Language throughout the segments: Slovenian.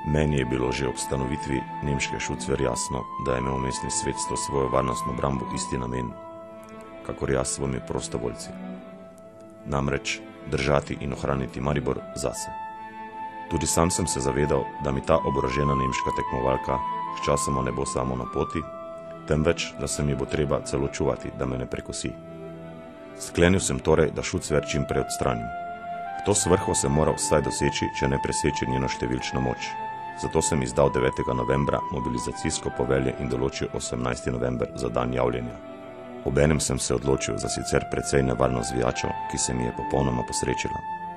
Meni je bilo že ob stanovitvi nemške Schutzwehr jasno, da je imel mestni svet s to svojo varnostno obrambo isti namen, kakor jaz s svojimi prostovoljci. Namreč držati in ohraniti Maribor zase. Tudi sam sem se zavedal, da mi ta oborožena nemška tekmovalka sčasoma ne bo samo na poti, temveč, da se mi bo treba celo čuvati, da me ne prekosi. Sklenil sem torej, da Schutzwehr čim prej odstranim. V to svrho sem moral vsaj doseči, če ne preseči njeno številčno moč. Zato sem izdal 9. novembra mobilizacijsko povelje in določil 18. november za dan javljenja. Obenem sem se odločil za sicer precej nevarno zvijačo, ki se mi je popolnoma posrečila.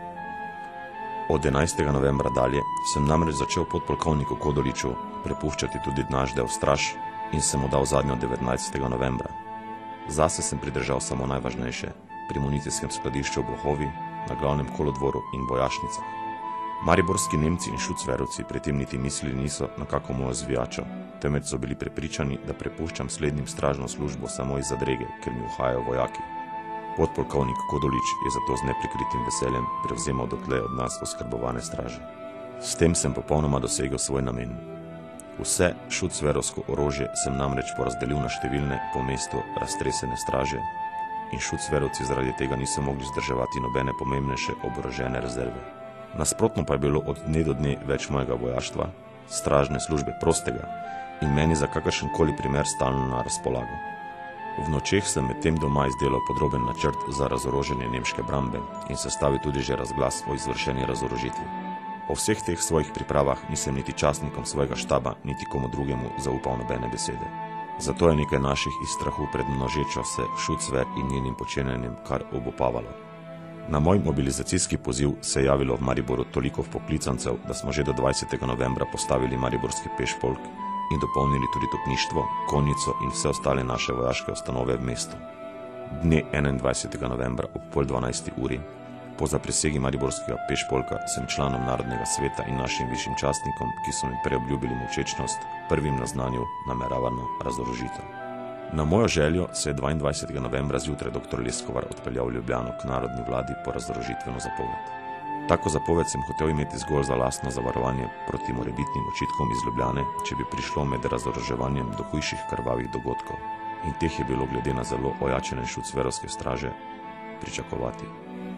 Od 11. novembra dalje sem namreč začel podpolkovniku Kodoliču prepuščati tudi naš del straž in sem mu dal zadnjo 19. novembra. Zase sem pridržal samo najvažnejše, pri municijskem skladišču v Blohovi, na glavnem kolodvoru in vojašnicah. Mariborski Nemci in Schutzwehrovci pri tem niti mislili niso na kako mojo zvijačo, temveč so bili prepričani, da prepuščam slednjim stražno službo samo iz zadrege, ker mi uhajajo vojaki. Podpolkovnik Kodolič je zato z neprikritim veseljem prevzemal dotlej od nas oskrbovane straže. S tem sem popolnoma dosegel svoj namen. Vse Schutzwehrovsko orožje sem namreč porazdelil na številne po mestu raztresene straže in Schutzwehrovci zaradi tega niso mogli zdrževati nobene pomembnejše oborožene rezerve. Nasprotno pa je bilo od dne do dne več mojega vojaštva, stražne službe prostega in meni za kakršenkoli primer stalno na razpolago. V nočeh sem med tem doma izdelal podroben načrt za razoroženje nemške brambe in sestavil tudi že razglas o izvršeni razorožitvi. O vseh teh svojih pripravah nisem niti častnikom svojega štaba, niti komu drugemu zaupal nobene besede. Zato je nekaj naših iz strahu pred množečo se Schutzwehr in njenim počenjanjem kar obupavalo. Na moj mobilizacijski poziv se je javilo v Mariboru toliko vpoklicancev, da smo že do 20. novembra postavili mariborski pešpolk in dopolnili tudi topništvo, konnico in vse ostale naše vojaške ustanove v mestu. Dne 21. novembra ob 11:30 uri, po zaprisegi mariborskega pešpolka, sem članom Narodnega sveta in našim višjim častnikom, ki so mi preobljubili molčečnost, prvim naznanil nameravano razorožitev. Na mojo željo se je 22. novembra zjutraj dr. Leskovar odpeljal v Ljubljano k narodni vladi po razorožitveno zapoved. Tako zapoved sem hotel imeti zgolj za lastno zavarovanje proti morebitnim očitkom iz Ljubljane, če bi prišlo med razoroževanjem do hujših krvavih dogodkov. In teh je bilo glede na zelo ojačene Schutzwehrovske straže pričakovati.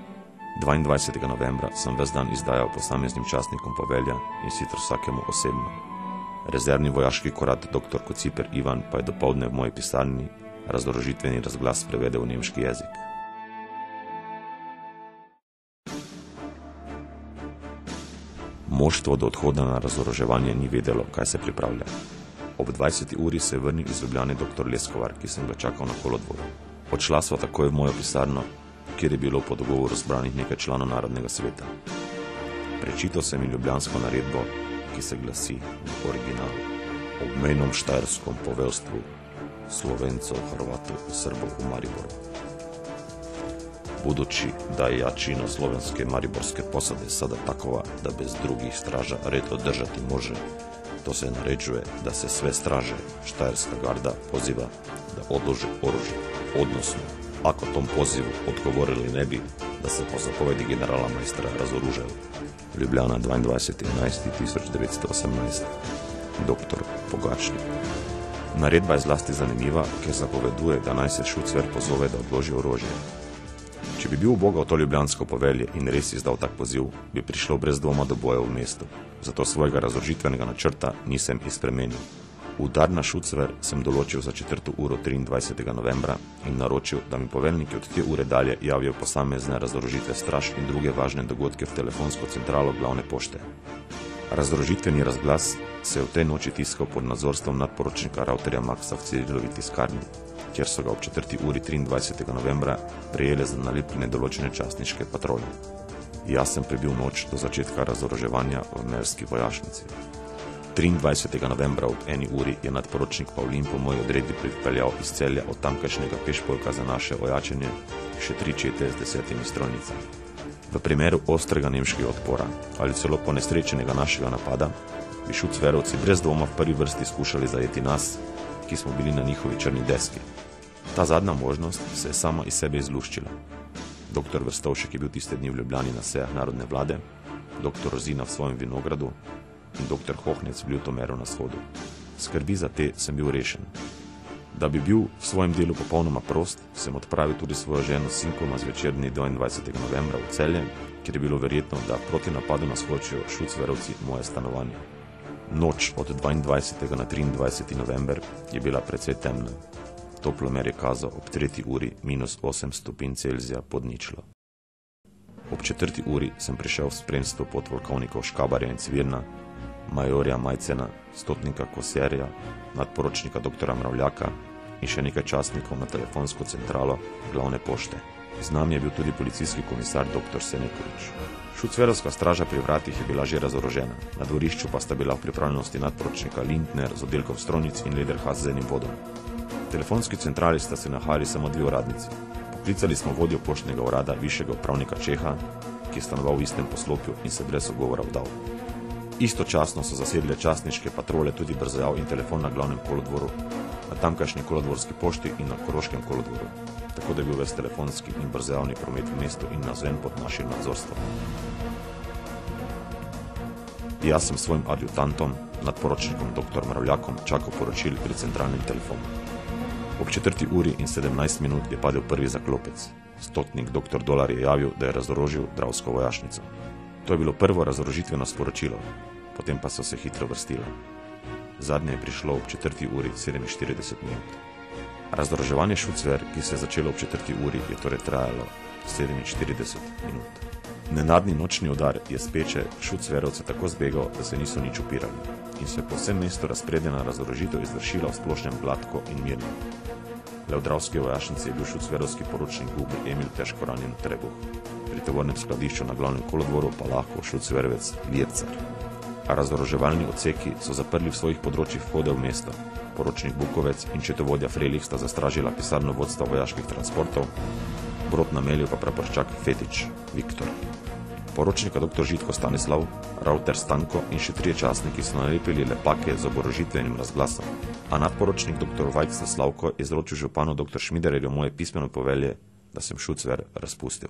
22. novembra sem ves dan izdajal posameznim častnikom povelja in sicer vsakemu osebno. Rezervni vojaški korat dr. Kociper Ivan pa je dopoldne v moji pisarni razorožitveni razglas prevedel v nemški jezik. Moštvo do odhoda na razoroževanje ni vedelo, kaj se pripravlja. Ob 20. uri se je vrnil iz Ljubljane dr. Leskovar, ki sem ga čakal na kolodvoru. Odšla sva takoj v mojo pisarno, kjer je bilo po dogovoru zbranih nekaj članov Narodnega sveta. Prečital sem jim ljubljansko naredbo, ki se glasi v originalu: obmejnom štajerskom poveljstvu Slovencov, Hrvatov in Srbov v Mariboru. Budući da je jačina slovenske mariborske posade sada takova da bez drugih straža red održati može, to se naređuje da se sve straže štajerska garda poziva da odlože oružje, odnosno, ako tom pozivu odgovorili ne bi, da se po zapovedi generala majstra razoružaju. Ljubljana, 22.11.1918. Doktor Pogačnik. Naredba je zlasti zanimiva, ker zapoveduje, da naj se Schutzwehr pozove, da odloži orožje. Če bi bil ubogal to ljubljansko povelje in res izdal tak poziv, bi prišlo brez dvoma do boja v mestu. Zato svojega razorožitvenega načrta nisem izpremenil. Udar na Schutzwehr sem določil za 4. uro 23. novembra in naročil, da mi poveljniki od te ure dalje javijo posamezne razorožitve straž in druge važne dogodke v telefonsko centralo glavne pošte. Razorožitveni razglas se je v tej noči tiskal pod nadzorstvom nadporočnika Rauterja Maxa v Cirilovi tiskarni, kjer so ga ob 4. uri 23. novembra prejele za nalepljene določene častniške patrolje. Jaz sem prebil noč do začetka razoroževanja v Merski vojašnici. 23. novembra ob 1. uri je nadporočnik Pavlin po moji odredbi pripeljal iz Celja od tamkajšnjega pešpolka za naše ojačenje še 3 čete z 10 strojnicami. V primeru ostrega nemškega odpora ali celo ponesrečenega našega napada bi Schutzwehrovci brez dvoma v prvi vrsti skušali zajeti nas, ki smo bili na njihovi črni deski. Ta zadnja možnost se je sama iz sebe izluščila. Dr. Vrstovšek je bil tiste dni v Ljubljani na sejah narodne vlade, dr. Rozina v svojem vinogradu, in dr. Hohnec v Ljutomeru na shodu. Skrbi za te sem bil rešen. Da bi bil v svojem delu popolnoma prost, sem odpravil tudi svojo ženo s sinkoma zvečer dne 22. novembra v Celje, kjer je bilo verjetno, da proti napadu naskočijo šucverovci moje stanovanje. Noč od 22. na 23. november je bila precej temna. Toplomer je kazal ob 3. uri -8 stopinj Celzija pod ničlo. Ob 4. uri sem prišel v spremstvu podpolkovnikov Škabarja in Cvirna, majorja Majcena, stotnika Koserja, nadporočnika dr. Mravljaka in še nekaj častnikov na telefonsko centralo glavne pošte. Z nami je bil tudi policijski komisar dr. Senekovič. Šucverovska straža pri vratih je bila že razorožena, na dvorišču pa sta bila v pripravljenosti nadporočnika Lindner z oddelkom strojnic in Lederhas z enim vodom. V telefonski centrali sta se nahajali samo 2 uradnici. Poklicali smo vodjo poštnega urada višjega upravnika Čeha, ki je stanoval v istem poslopju in se brez ugovora vdal. Istočasno so zasedle častniške patrole tudi brzojav in telefon na glavnem kolodvoru, na tamkajšnji kolodvorski pošti in na Koroškem kolodvoru, tako da je bil ves telefonski in brzojavni promet v mestu in navzven pod našim nadzorstvom. Jaz sem svojim adjutantom, nadporočnikom dr. Mravljakom, čakal poročil pri centralnem telefonu. Ob 4. uri in 17 minut je padel prvi zaklopec. Stotnik dr. Dolar je javil, da je razorožil Dravsko vojašnico. To je bilo prvo razorožitveno sporočilo, potem pa so se hitro vrstila. Zadnje je prišlo ob 4. uri 47 minut. Razoroževanje Šucver, ki se je začelo ob 4. uri, je torej trajalo 47 minut. Nenadni nočni udar je speče Šucverovce tako zbegal, da se niso nič upirali in se je po vsem mestu razpredena razorožitev izvršila v splošnem gladko in mirno. Le v Dravski vojašnici je bil šucverovski poročnik Gubri Emil težko ranjen v trebuh. Pri tovornem skladišču na glavnem kolodvoru pa lahko šucverovec Lircar. A razoroževalni odseki so zaprli v svojih področjih vhode v mesto. Poročnik Bukovec in četovodja Frelih sta zastražila pisarno vodstva vojaških transportov, brod namelil pa praporščak Fetič Viktor. Poročnika dr. Žitko Stanislav, Rauter Stanko in še 3 častniki so nalepili lepake z oborožitvenim razglasom, a nadporočnik dr. Vajcla Slavko je izročil županu dr. Šmidererju moje pismeno povelje, da sem Šucver razpustil.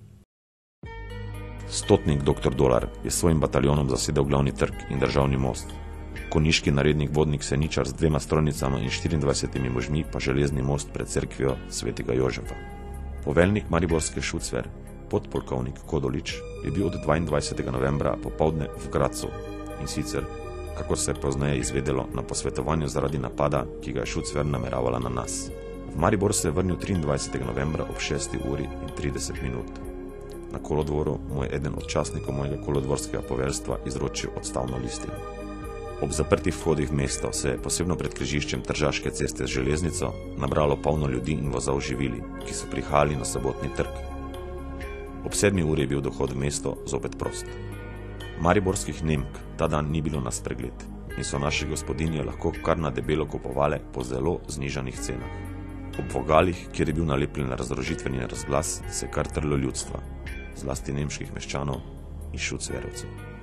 Stotnik dr. Dolar je s svojim bataljonom zasedel glavni trg in državni most. Konjiški narednik vodnik Seničar z 2 strojnicama in 24 možmi pa železni most pred cerkvijo svetega Jožefa. Poveljnik mariborske Šucver, podpolkovnik Kodolič, je bil od 22. novembra popoldne v Gracu in sicer, kako se je pozneje izvedelo, na posvetovanju zaradi napada, ki ga je Šucver nameravala na nas. V Maribor se je vrnil 23. novembra ob 6. uri in 30 minut. Na kolodvoru mu je eden od častnikov mojega kolodvorskega poveljstva izročil odstavno listino. Ob zaprtih vhodih v mesto se je, posebno pred križiščem Tržaške ceste z železnico, nabralo polno ljudi in vozov živili, ki so prihajali na sobotni trg. Ob 7. uri je bil dohod v mesto zopet prost. Mariborskih Nemk ta dan ni bilo na spregled in so naše gospodinje lahko kar na debelo kupovale po zelo znižanih cenah. Ob vogalih, kjer je bil nalepljen razorožitveni razglas, se je kar trlo ljudstva, zlasti nemških meščanov in Šucverovcev.